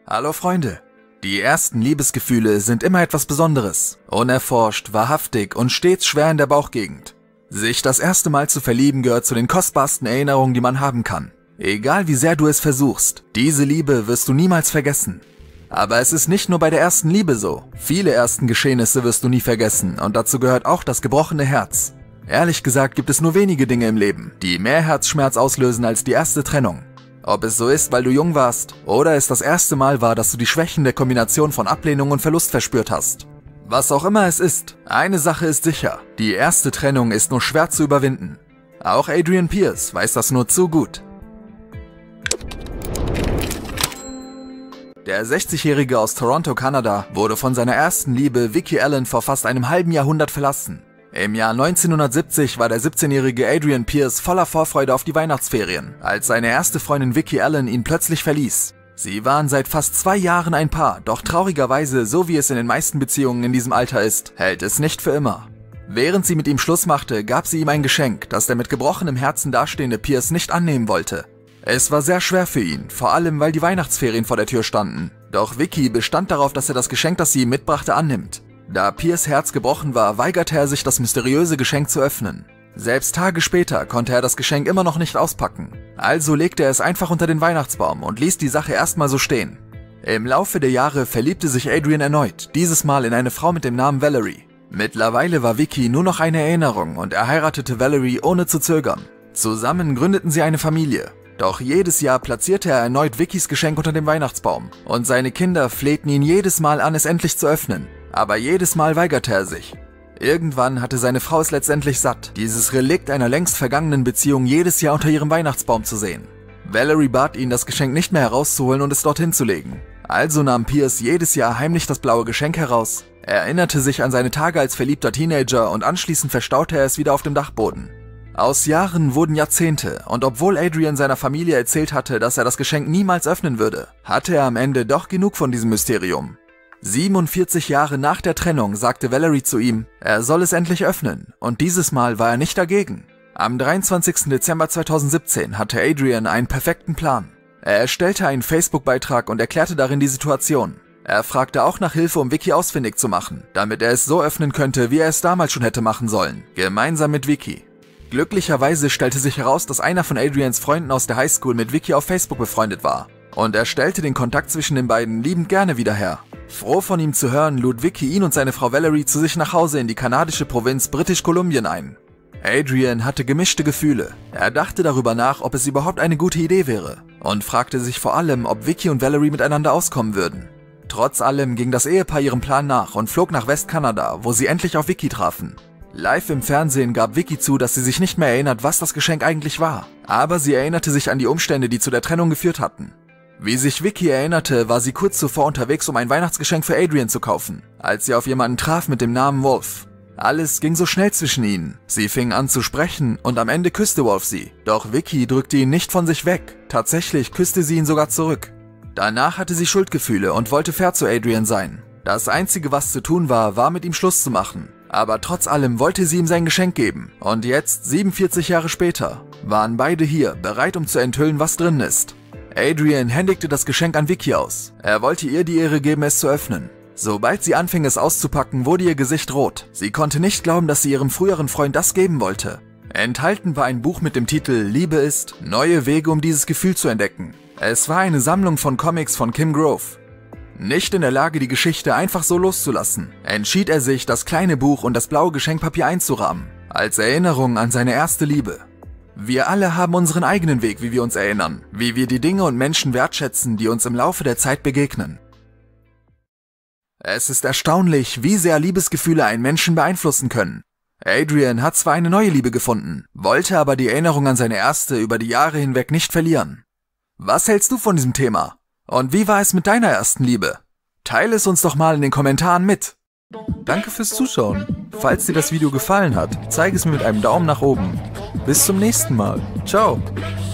Hallo Freunde! Die ersten Liebesgefühle sind immer etwas Besonderes, unerforscht, wahrhaftig und stets schwer in der Bauchgegend. Sich das erste Mal zu verlieben gehört zu den kostbarsten Erinnerungen, die man haben kann. Egal wie sehr du es versuchst, diese Liebe wirst du niemals vergessen. Aber es ist nicht nur bei der ersten Liebe so. Viele ersten Geschehnisse wirst du nie vergessen und dazu gehört auch das gebrochene Herz. Ehrlich gesagt gibt es nur wenige Dinge im Leben, die mehr Herzschmerz auslösen als die erste Trennung. Ob es so ist, weil du jung warst, oder es das erste Mal war, dass du die Schwächen der Kombination von Ablehnung und Verlust verspürt hast. Was auch immer es ist, eine Sache ist sicher, die erste Trennung ist nur schwer zu überwinden. Auch Adrian Pearce weiß das nur zu gut. Der 60-Jährige aus Toronto, Kanada, wurde von seiner ersten Liebe Vicki Allen vor fast einem halben Jahrhundert verlassen. Im Jahr 1970 war der 17-jährige Adrian Pearce voller Vorfreude auf die Weihnachtsferien, als seine erste Freundin Vicki Allen ihn plötzlich verließ. Sie waren seit fast 2 Jahren ein Paar, doch traurigerweise, so wie es in den meisten Beziehungen in diesem Alter ist, hält es nicht für immer. Während sie mit ihm Schluss machte, gab sie ihm ein Geschenk, das der mit gebrochenem Herzen dastehende Pearce nicht annehmen wollte. Es war sehr schwer für ihn, vor allem weil die Weihnachtsferien vor der Tür standen. Doch Vicki bestand darauf, dass er das Geschenk, das sie ihm mitbrachte, annimmt. Da Pearce' Herz gebrochen war, weigerte er sich, das mysteriöse Geschenk zu öffnen. Selbst Tage später konnte er das Geschenk immer noch nicht auspacken. Also legte er es einfach unter den Weihnachtsbaum und ließ die Sache erstmal so stehen. Im Laufe der Jahre verliebte sich Adrian erneut, dieses Mal in eine Frau mit dem Namen Valerie. Mittlerweile war Vicki nur noch eine Erinnerung und er heiratete Valerie ohne zu zögern. Zusammen gründeten sie eine Familie. Doch jedes Jahr platzierte er erneut Vickys Geschenk unter dem Weihnachtsbaum und seine Kinder flehten ihn jedes Mal an, es endlich zu öffnen. Aber jedes Mal weigerte er sich. Irgendwann hatte seine Frau es letztendlich satt, dieses Relikt einer längst vergangenen Beziehung jedes Jahr unter ihrem Weihnachtsbaum zu sehen. Valerie bat ihn, das Geschenk nicht mehr herauszuholen und es dorthin zu legen. Also nahm Pearce jedes Jahr heimlich das blaue Geschenk heraus, erinnerte sich an seine Tage als verliebter Teenager und anschließend verstaute er es wieder auf dem Dachboden. Aus Jahren wurden Jahrzehnte und obwohl Adrian seiner Familie erzählt hatte, dass er das Geschenk niemals öffnen würde, hatte er am Ende doch genug von diesem Mysterium. 47 Jahre nach der Trennung sagte Valerie zu ihm, er soll es endlich öffnen, und dieses Mal war er nicht dagegen. Am 23. Dezember 2017 hatte Adrian einen perfekten Plan. Er erstellte einen Facebook-Beitrag und erklärte darin die Situation. Er fragte auch nach Hilfe, um Vicki ausfindig zu machen, damit er es so öffnen könnte, wie er es damals schon hätte machen sollen, gemeinsam mit Vicki. Glücklicherweise stellte sich heraus, dass einer von Adrians Freunden aus der Highschool mit Vicki auf Facebook befreundet war. Und er stellte den Kontakt zwischen den beiden liebend gerne wieder her. Froh von ihm zu hören, lud Vicki ihn und seine Frau Valerie zu sich nach Hause in die kanadische Provinz British Kolumbien ein. Adrian hatte gemischte Gefühle. Er dachte darüber nach, ob es überhaupt eine gute Idee wäre und fragte sich vor allem, ob Vicki und Valerie miteinander auskommen würden. Trotz allem ging das Ehepaar ihrem Plan nach und flog nach Westkanada, wo sie endlich auf Vicki trafen. Live im Fernsehen gab Vicki zu, dass sie sich nicht mehr erinnert, was das Geschenk eigentlich war. Aber sie erinnerte sich an die Umstände, die zu der Trennung geführt hatten. Wie sich Vicki erinnerte, war sie kurz zuvor unterwegs, um ein Weihnachtsgeschenk für Adrian zu kaufen, als sie auf jemanden traf mit dem Namen Wolf. Alles ging so schnell zwischen ihnen. Sie fingen an zu sprechen und am Ende küsste Wolf sie. Doch Vicki drückte ihn nicht von sich weg. Tatsächlich küsste sie ihn sogar zurück. Danach hatte sie Schuldgefühle und wollte fair zu Adrian sein. Das Einzige, was zu tun war, war mit ihm Schluss zu machen. Aber trotz allem wollte sie ihm sein Geschenk geben. Und jetzt, 47 Jahre später, waren beide hier, bereit, um zu enthüllen, was drin ist. Adrian händigte das Geschenk an Vicki aus. Er wollte ihr die Ehre geben, es zu öffnen. Sobald sie anfing, es auszupacken, wurde ihr Gesicht rot. Sie konnte nicht glauben, dass sie ihrem früheren Freund das geben wollte. Enthalten war ein Buch mit dem Titel Liebe ist, neue Wege, um dieses Gefühl zu entdecken. Es war eine Sammlung von Comics von Kim Grove. Nicht in der Lage, die Geschichte einfach so loszulassen, entschied er sich, das kleine Buch und das blaue Geschenkpapier einzurahmen, als Erinnerung an seine erste Liebe. Wir alle haben unseren eigenen Weg, wie wir uns erinnern, wie wir die Dinge und Menschen wertschätzen, die uns im Laufe der Zeit begegnen. Es ist erstaunlich, wie sehr Liebesgefühle einen Menschen beeinflussen können. Adrian hat zwar eine neue Liebe gefunden, wollte aber die Erinnerung an seine erste über die Jahre hinweg nicht verlieren. Was hältst du von diesem Thema? Und wie war es mit deiner ersten Liebe? Teile es uns doch mal in den Kommentaren mit. Danke fürs Zuschauen. Falls dir das Video gefallen hat, zeige es mir mit einem Daumen nach oben. Bis zum nächsten Mal. Ciao.